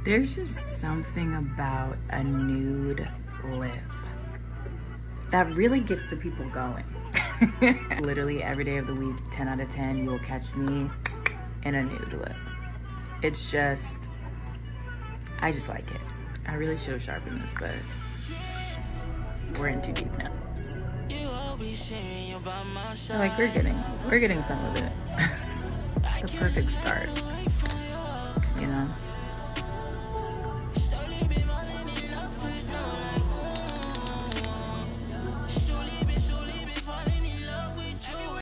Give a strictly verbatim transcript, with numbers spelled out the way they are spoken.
There's just something about a nude lip that really gets the people going. Literally every day of the week, ten out of ten, you will catch me in a nude lip. It's just, I just like it. I really should have sharpened this, but we're in too deep now. So like we're getting, we're getting some of it. The perfect start.